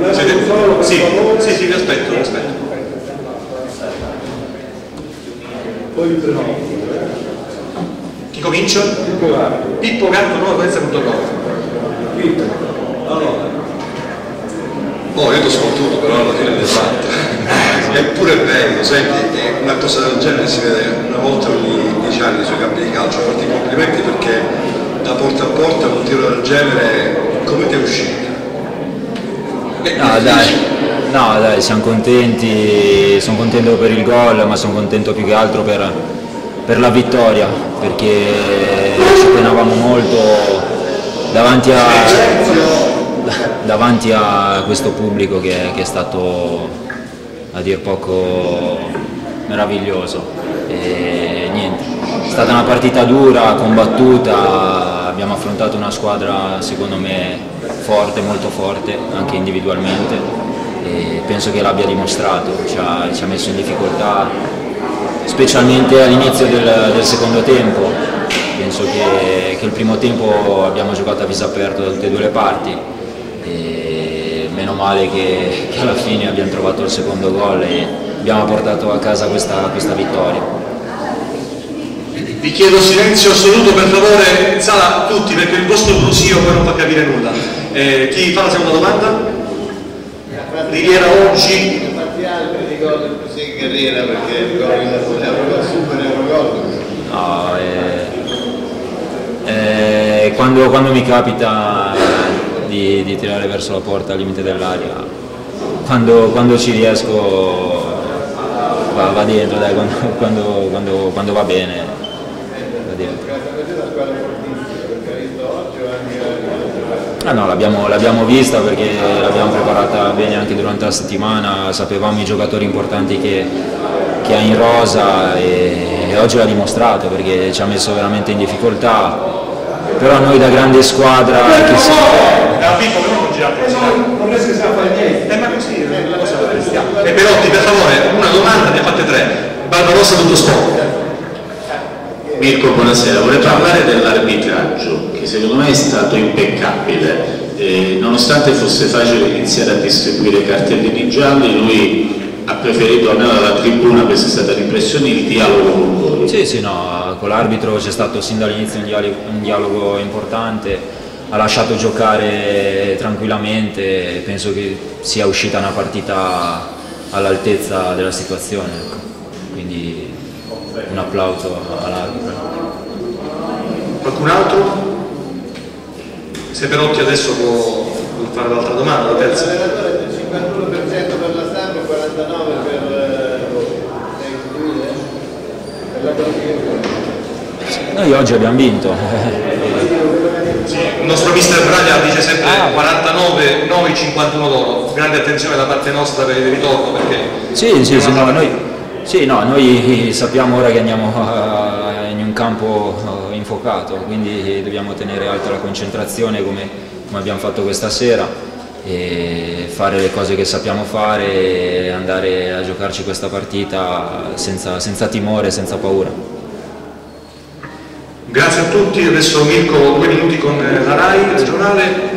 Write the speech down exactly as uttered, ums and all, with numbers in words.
Siete... Sì, sì, sì, vi aspetto, vi aspetto. Chi comincia? Pippo Gatto. Pippo Gatto, nuova presenza punto com. Oh, io ti ho scontuto, però alla fine l'hai fatta. Eppure è bello, senti, una cosa del genere si vede una volta ogni dieci anni sui campi di calcio. Farti i complimenti perché da porta a porta un tiro del genere, come ti è uscito? No dai, no dai, siamo contenti, sono contento per il gol, ma sono contento più che altro per, per la vittoria, perché ci penavamo molto davanti a, davanti a questo pubblico che, che è stato a dir poco meraviglioso. E niente, è stata una partita dura, combattuta, abbiamo affrontato una squadra secondo me forte, molto forte, anche individualmente, e penso che l'abbia dimostrato, ci ha, ci ha messo in difficoltà, specialmente all'inizio del, del secondo tempo. Penso che, che il primo tempo abbiamo giocato a viso aperto da tutte e due le parti, e meno male che, che alla fine abbiamo trovato il secondo gol e abbiamo portato a casa questa, questa vittoria. Vi chiedo silenzio assoluto per favore, in sala tutti, perché il vostro brusio poi non fa capire nulla. Eh, chi fa la seconda domanda? Riviera oggi. Parziale di gol così Carriera perché il gol è super Eurogol. No, eh, eh, quando, quando mi capita di, di tirare verso la porta al limite dell'aria, quando, quando ci riesco va, va dentro, dai, quando, quando, quando, quando va bene. Ah no, l'abbiamo vista perché l'abbiamo preparata bene anche durante la settimana, sapevamo i giocatori importanti che, che ha in rosa e, e oggi l'ha dimostrato perché ci ha messo veramente in difficoltà, però noi da grande squadra che si... non riesco a fare niente, eh, ma così è la cosa che stiamo. E Perotti, per favore, una domanda, ne ha fatte tre. Barbarossa tutto sport. Mirko, buonasera. Vorrei parlare dell'arbitraggio, che secondo me è stato impeccabile. Eh, nonostante fosse facile iniziare a distribuire cartellini gialli, lui ha preferito, almeno dalla tribuna, questa è stata l'impressione, il dialogo con voi. Sì, sì, no, con l'arbitro c'è stato sin dall'inizio un dialogo, un dialogo importante, ha lasciato giocare tranquillamente, penso che sia uscita una partita all'altezza della situazione, ecco. Quindi un applauso all'arbitro. Qualcun altro? Se Perotti adesso può fare l'altra domanda, la terza. L'allenatore è del cinquantuno per cento per la stampa e quarantanove per la qualificazione. Noi oggi abbiamo vinto. Sì, il nostro mister Braga dice sempre ah. quarantanove noi, cinquantuno loro. Grande attenzione da parte nostra per il ritorno perché... Sì, sì, sì, no, noi, sì, no, noi sappiamo ora che andiamo in un campo infuocato, quindi dobbiamo tenere alta la concentrazione come, come abbiamo fatto questa sera e fare le cose che sappiamo fare e andare a giocarci questa partita senza, senza timore, senza paura. Grazie a tutti, adesso Mirko due minuti con la RAI regionale.